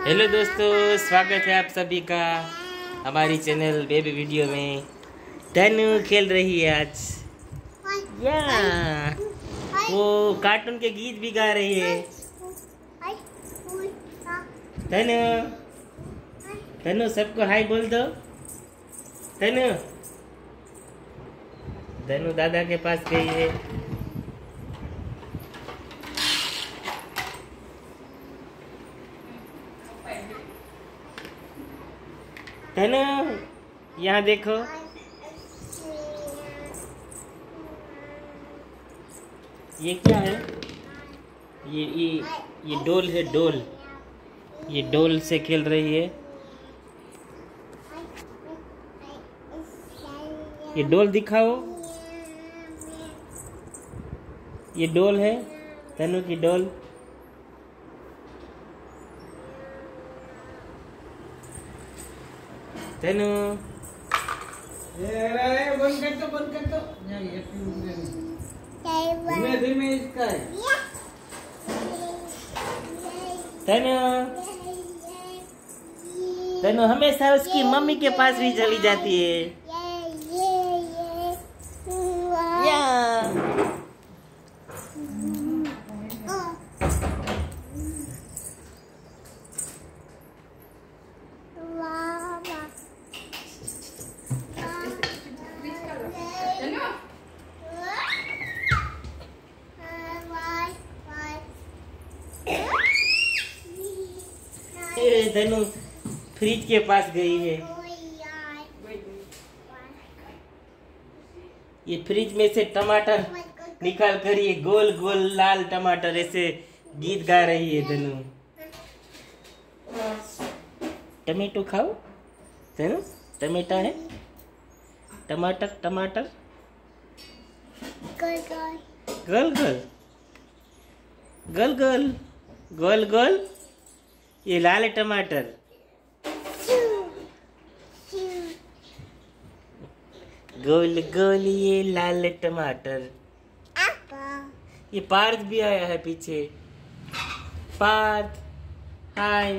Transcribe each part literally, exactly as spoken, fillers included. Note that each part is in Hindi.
हेलो दोस्तों, स्वागत है आप सभी का हमारी चैनल बेबी वीडियो में। तनु खेल रही है आज। या वो कार्टून के गीत भी गा रही है। तनु तनु सबको हाय बोल दो। तनु तनु दादा के पास गई है। तनु यहाँ देखो, ये क्या है? ये ये ये डोल है, डोल। ये डोल से खेल रही है। ये डोल दिखाओ। ये डोल है, तनु की डोल। तनु बंद कर दो, बंद कर दो। धीमे धीमे इसका है। तनु तनु हमेशा उसकी मम्मी के पास भी चली जाती है। या तनु फ्रिज के पास गई है। ये फ्रिज में से टमाटर निकाल कर ये गोल गोल लाल टमाटर ऐसे गीत गा रही है। तनु टमेटो खाओ। तनु टमेटा है, टमाटर टमाटर गोल गोल गोल गोल गोल गोल। ये लाल टमाटर। गोल गोल ये लाल टमाटर। ये पार्थ भी आया है पीछे। पार्थ हाय।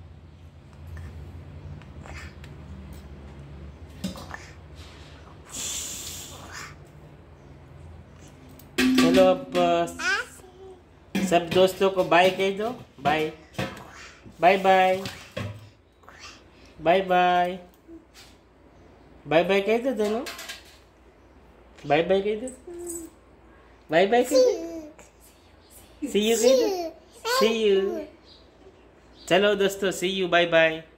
चलो अब सब दोस्तों को बाय कह दो। Bye bye bye bye bye bye bye कह दो दोनों। बाय बाय कह दो। बाय बाय कह दो। सी यू कह दो। See you. चलो दोस्तों, सी यू, बाय बाय।